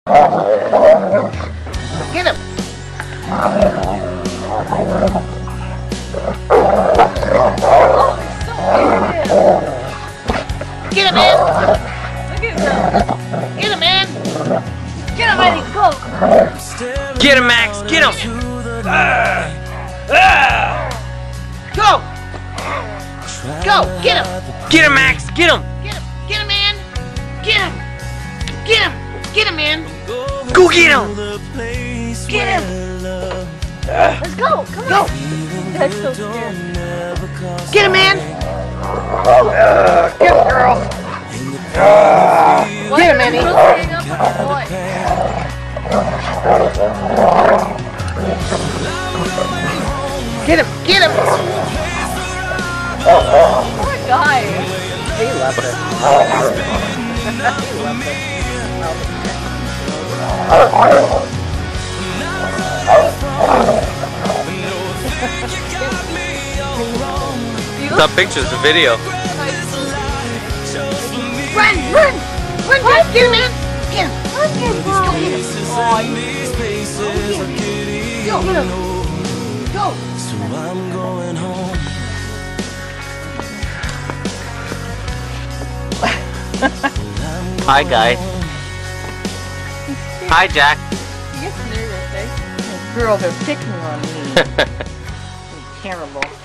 Get him! Get him, man! Look at him! Get him, man! Get him, Eddie! Go! Get him, Max! Get him! Go! Go! Get him! Get him, Max! Get him! Get him! Get him, man! Get him! Get him! Get him, man! Go get him! Get him! Let's go! Come Go! on! That's so scared. Get him, man! Get him, girl! Why Get him, are you Eddie! hang up on the boy? Get him! Get him! Poor guy. He loved it. He loved it. It's not pictures, it's a video. Run! Run! Run! Get him, man! Get him! Look at him. Aw, you Go! Get him! Go! So I'm going home. Hi, guys. Hi, Jack. He gets nervous, eh? Girl, they're picking on me. Terrible.